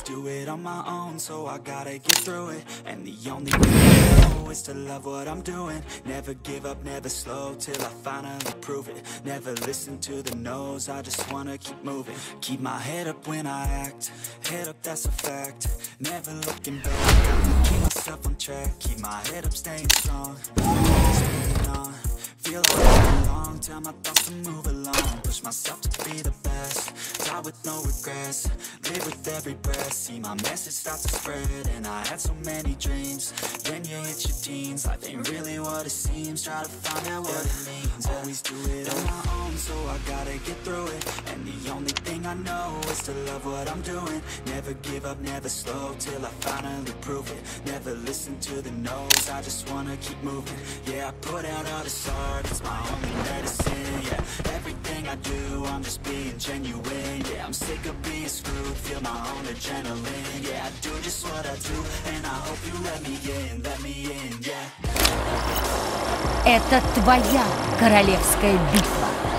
do it on my own, so I gotta get through it. And the only thing I know is to love what I'm doing. Never give up, never slow, till I finally prove it. Never listen to the no's, I just wanna keep moving. Keep my head up when I act, head up, that's a fact. Never looking back, keep myself on track. Keep my head up, staying strong, always moving on. Feel like I belong, tell my thoughts to move along. Push myself to be the best, die with no regrets. Live with every breath, see my message start to spread. And I had so many dreams, then you hit your teens. Life ain't really what it seems, try to find out what it means. Always do it on my own, so I gotta get through it. And the only thing I know is to love what I'm doing. Never give up, never slow, till I finally prove it. Never listen to the no's, I just wanna keep moving. Yeah, I put out all this art, it's my only medicine. Yeah, everything I do, I'm just being genuine. Yeah, I'm sick of being screwed, feel my own adrenaline. Yeah, I do just what I do, and I hope you let me in, yeah. Это твоя королевская битва.